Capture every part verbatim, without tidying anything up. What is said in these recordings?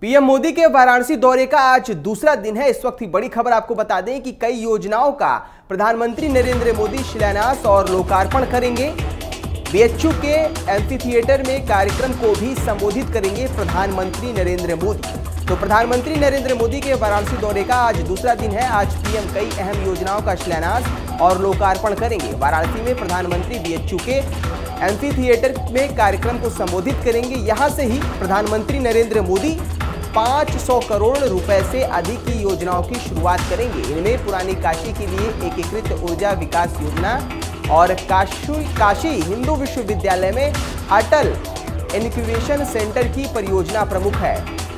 PM Modi के वाराणसी दौरे का आज दूसरा दिन है। इस वक्त की बड़ी खबर आपको बता दें कि कई योजनाओं का प्रधानमंत्री नरेंद्र मोदी शिलान्यास और लोकार्पण करेंगे। बीएचयू के एम्फी थिएटर में कार्यक्रम को भी संबोधित करेंगे प्रधानमंत्री नरेंद्र मोदी। तो प्रधानमंत्री नरेंद्र मोदी के वाराणसी दौरे का आज दूसरा दिन है। आज पीएम कई अहम योजनाओं का शिलान्यास और लोकार्पण करेंगे। वाराणसी में प्रधानमंत्री बीएचयू के एम्फी थिएटर में कार्यक्रम को संबोधित करेंगे। यहां से ही प्रधानमंत्री नरेंद्र मोदी पाँच सौ करोड़ रुपए से अधिक की योजनाओं की शुरुआत करेंगे। इनमें पुरानी काशी के लिए एकीकृत ऊर्जा विकास योजना और काशी काशी हिंदू विश्वविद्यालय में अटल इनक्यूबेशन सेंटर की परियोजना प्रमुख है।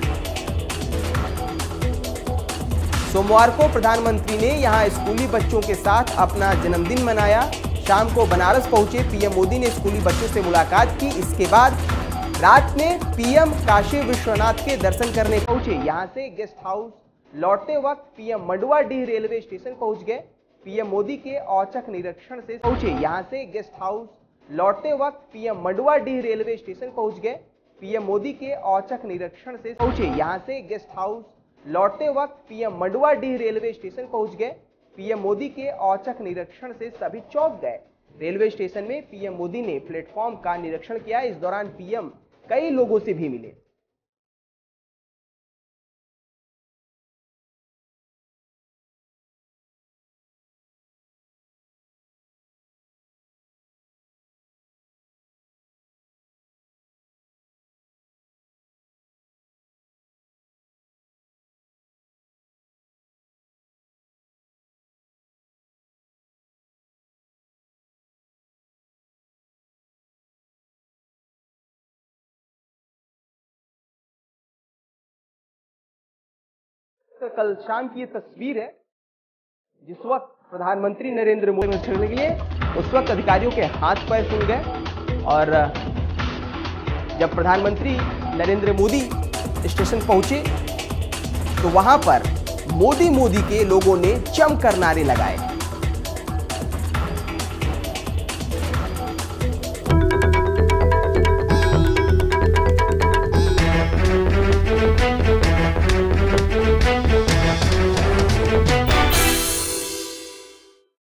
सोमवार को प्रधानमंत्री ने यहां स्कूली बच्चों के साथ अपना जन्मदिन मनाया। शाम को बनारस पहुंचे पीएम मोदी ने स्कूली बच्चों से मुलाकात की। इसके बाद रात में पीएम काशी विश्वनाथ के दर्शन करने पहुंचे। यहां से गेस्ट हाउस लौटते वक्त पीएम मंडुआडीह रेलवे स्टेशन पहुंच गए। पीएम मोदी के औचक निरीक्षण से पहुंचे। यहां से गेस्ट हाउस लौटते वक्त पीएम मंडुआडीह रेलवे स्टेशन पहुंच गए। पीएम मोदी के औचक निरीक्षण से पहुंचे। यहां से गेस्ट हाउस लौटते वक्त पीएम मंडुआडीह रेलवे स्टेशन पहुंच गए। पीएम मोदी के औचक निरीक्षण से सभी चौंक गए। रेलवे स्टेशन में पीएम मोदी ने प्लेटफॉर्म का निरीक्षण किया। इस दौरान पीएम कई लोगों से भी मिले। कल शाम की ये तस्वीर है जिस वक्त प्रधानमंत्री नरेंद्र मोदी में चलने के लिए उस वक्त अधिकारियों के हाथ पैर फूल गए और जब प्रधानमंत्री नरेंद्र मोदी स्टेशन पहुंचे तो वहां पर मोदी मोदी के लोगों ने जमकर नारे लगाए।